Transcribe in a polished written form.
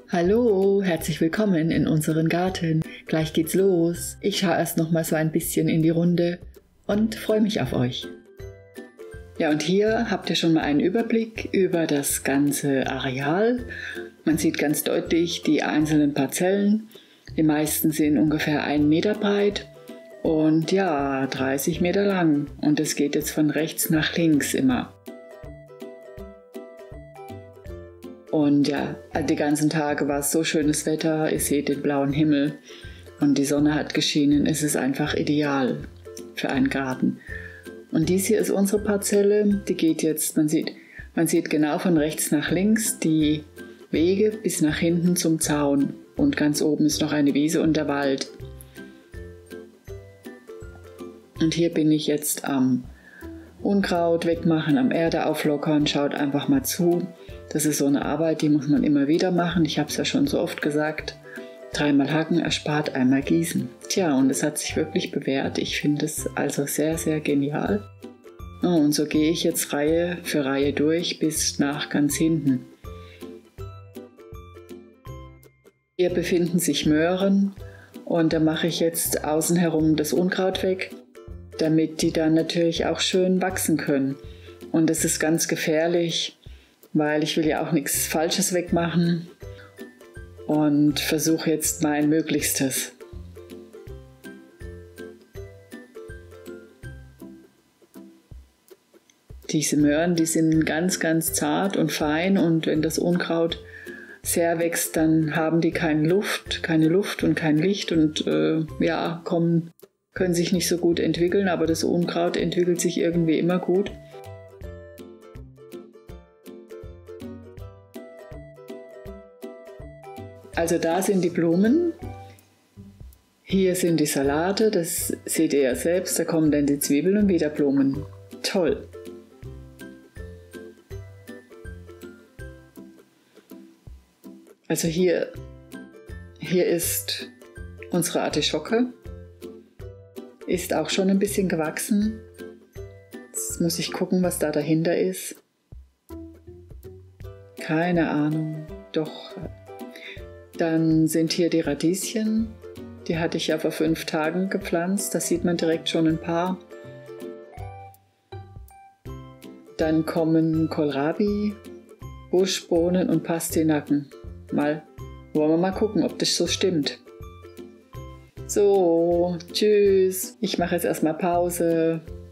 Hallo, herzlich willkommen in unseren Garten. Gleich geht's los. Ich schaue erst noch mal so ein bisschen in die Runde und freue mich auf euch. Ja, und hier habt ihr schon mal einen Überblick über das ganze Areal. Man sieht ganz deutlich die einzelnen Parzellen. Die meisten sind ungefähr 1 Meter breit und ja, 30 Meter lang. Und es geht jetzt von rechts nach links immer. Und ja, die ganzen Tage war es so schönes Wetter, ihr seht den blauen Himmel und die Sonne hat geschienen. Es ist einfach ideal für einen Garten. Und dies hier ist unsere Parzelle, die geht jetzt, man sieht genau von rechts nach links die Wege bis nach hinten zum Zaun. Und ganz oben ist noch eine Wiese und der Wald. Und hier bin ich jetzt am Unkraut wegmachen, am Erde auflockern, schaut einfach mal zu. Das ist so eine Arbeit, die muss man immer wieder machen. Ich habe es ja schon so oft gesagt. 3-mal hacken erspart 1-mal gießen. Tja, und es hat sich wirklich bewährt. Ich finde es also sehr, sehr genial. Oh, und so gehe ich jetzt Reihe für Reihe durch bis nach ganz hinten. Hier befinden sich Möhren und da mache ich jetzt außen herum das Unkraut weg, damit die dann natürlich auch schön wachsen können. Und das ist ganz gefährlich, weil ich will ja auch nichts Falsches wegmachen und versuche jetzt mein Möglichstes. Diese Möhren, die sind ganz, ganz zart und fein und wenn das Unkraut sehr wächst, dann haben die keine Luft und kein Licht und können sich nicht so gut entwickeln, aber das Unkraut entwickelt sich irgendwie immer gut. Also da sind die Blumen, hier sind die Salate, das seht ihr ja selbst, da kommen dann die Zwiebeln und wieder Blumen. Toll! Also hier ist unsere Artischocke, ist auch schon ein bisschen gewachsen. Jetzt muss ich gucken, was da dahinter ist. Keine Ahnung, doch. Dann sind hier die Radieschen, die hatte ich ja vor 5 Tagen gepflanzt, da sieht man direkt schon ein paar. Dann kommen Kohlrabi, Buschbohnen und Pastinaken. Wollen wir mal gucken, ob das so stimmt. So, tschüss, ich mache jetzt erstmal Pause.